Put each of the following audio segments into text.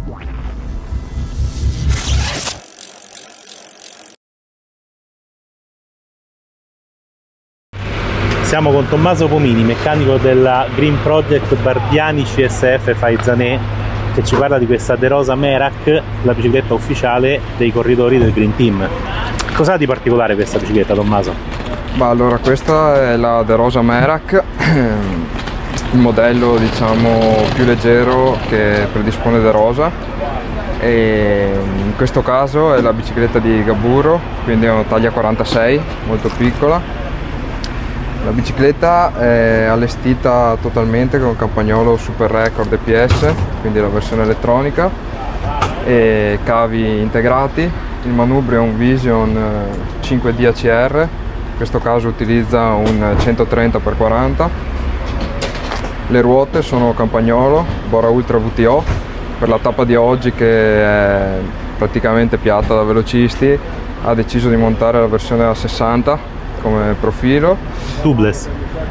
Siamo con Tommaso Pomini, meccanico della Green Project Barbiani CSF Faizzanè, che ci parla di questa De Rosa Merak, la bicicletta ufficiale dei corridori del Green Team. Cos'ha di particolare questa bicicletta, Tommaso? Ma allora, questa è la De Rosa Merak, il modello diciamo più leggero che predispone De Rosa, e in questo caso è la bicicletta di Gaburo, quindi è una taglia 46, molto piccola. La bicicletta è allestita totalmente con campagnolo Super Record EPS, quindi la versione elettronica, e cavi integrati. Il manubrio è un Vision 5D ACR, in questo caso utilizza un 130x40. Le ruote sono campagnolo Bora Ultra VTO. Per la tappa di oggi, che è praticamente piatta da velocisti, ha deciso di montare la versione a 60 come profilo. Tubeless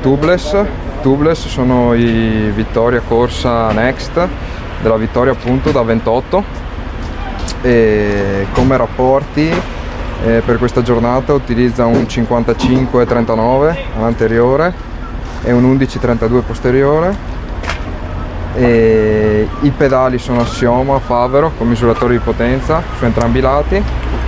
sono i Vittoria Corsa Next della Vittoria, appunto, da 28. E come rapporti per questa giornata utilizza un 55-39 all'anteriore e un 11-32 posteriore, e i pedali sono Assioma Favero con misuratori di potenza su entrambi i lati.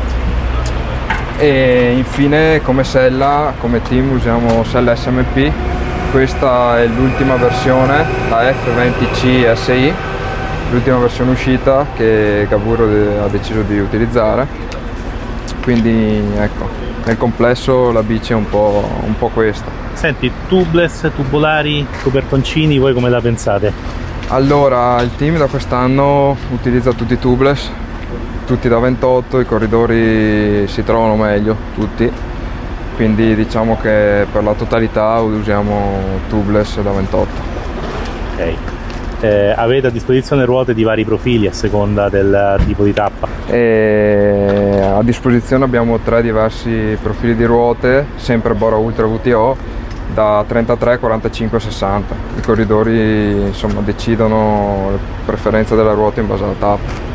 E infine come sella, come team, usiamo sella SMP. Questa è l'ultima versione, la F20C SI, l'ultima versione uscita che Gaburo ha deciso di utilizzare. Quindi ecco, nel complesso la bici è un po' questa. Senti, tubeless, tubolari, copertoncini, voi come la pensate? Allora, il team da quest'anno utilizza tutti tubeless, tutti da 28, i corridori si trovano meglio, tutti, quindi diciamo che per la totalità usiamo tubeless da 28. Ok. Avete a disposizione ruote di vari profili a seconda del tipo di tappa? A disposizione abbiamo 3 diversi profili di ruote, sempre Bora Ultra VTO, da 33, 45 e 60. I corridori insomma decidono la preferenza della ruota in base alla tappa.